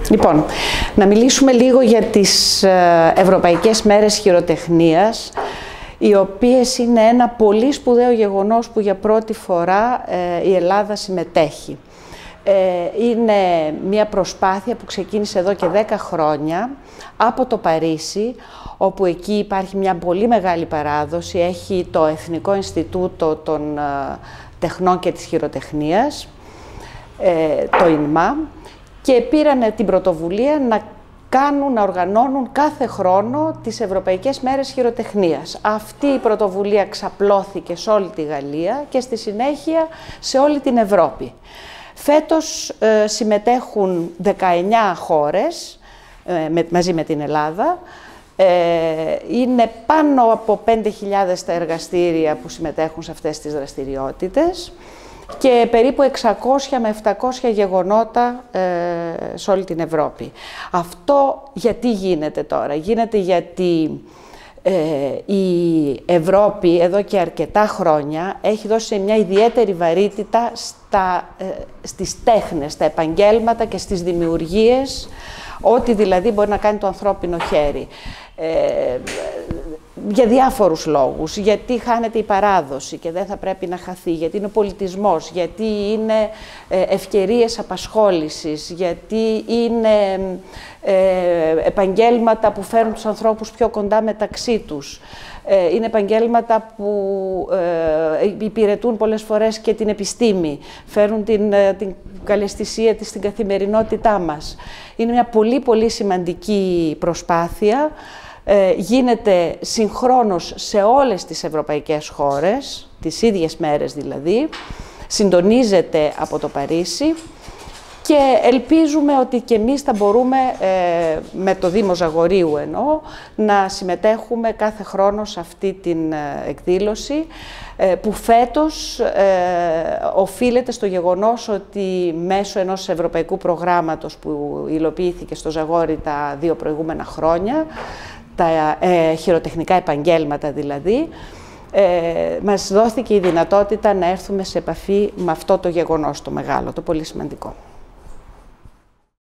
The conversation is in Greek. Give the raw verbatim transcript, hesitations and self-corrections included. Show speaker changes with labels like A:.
A: Λοιπόν, να μιλήσουμε λίγο για τις Ευρωπαϊκές Μέρες Χειροτεχνίας, οι οποίες είναι ένα πολύ σπουδαίο γεγονός που για πρώτη φορά ε, η Ελλάδα συμμετέχει. Ε, είναι μια προσπάθεια που ξεκίνησε εδώ και δέκα χρόνια από το Παρίσι, όπου εκεί υπάρχει μια πολύ μεγάλη παράδοση, έχει το Εθνικό Ινστιτούτο των ε, Τεχνών και της Χειροτεχνίας, ε, το ΙΝΜΑ, και πήραν την πρωτοβουλία να κάνουν, να οργανώνουν κάθε χρόνο τις Ευρωπαϊκές Μέρες Χειροτεχνίας. Αυτή η πρωτοβουλία ξαπλώθηκε σε όλη τη Γαλλία και στη συνέχεια σε όλη την Ευρώπη. Φέτος ε, συμμετέχουν δεκαεννιά χώρες ε, με, μαζί με την Ελλάδα. Ε, είναι πάνω από πέντε χιλιάδες τα εργαστήρια που συμμετέχουν σε αυτές τις δραστηριότητες και περίπου εξακόσια με επτακόσια γεγονότα ε, σε όλη την Ευρώπη. Αυτό γιατί γίνεται τώρα? Γίνεται γιατί ε, η Ευρώπη εδώ και αρκετά χρόνια έχει δώσει μια ιδιαίτερη βαρύτητα στα, ε, στις τέχνες, στα επαγγέλματα και στις δημιουργίες, ό,τι δηλαδή μπορεί να κάνει το ανθρώπινο χέρι. Ε, για διάφορους λόγους, γιατί χάνεται η παράδοση και δεν θα πρέπει να χαθεί, γιατί είναι ο πολιτισμός, γιατί είναι ευκαιρίες απασχόλησης, γιατί είναι ε, επαγγέλματα που φέρουν τους ανθρώπους πιο κοντά μεταξύ τους. Ε, είναι επαγγέλματα που ε, υπηρετούν πολλές φορές και την επιστήμη, φέρουν την, την καλαισθησία της στην καθημερινότητά μας. Είναι μια πολύ πολύ σημαντική προσπάθεια. Ε, γίνεται συγχρόνως σε όλες τις ευρωπαϊκές χώρες, τις ίδιες μέρες δηλαδή, συντονίζεται από το Παρίσι και ελπίζουμε ότι και εμείς θα μπορούμε, ε, με το Δήμο Ζαγορείου εννοώ, να συμμετέχουμε κάθε χρόνο σε αυτή την εκδήλωση, ε, που φέτος ε, οφείλεται στο γεγονός ότι μέσω ενός ευρωπαϊκού προγράμματος που υλοποιήθηκε στο Ζαγόρι τα δύο προηγούμενα χρόνια, τα ε, χειροτεχνικά επαγγέλματα δηλαδή, ε, μας δόθηκε η δυνατότητα να έρθουμε σε επαφή με αυτό το γεγονός το μεγάλο, το πολύ σημαντικό.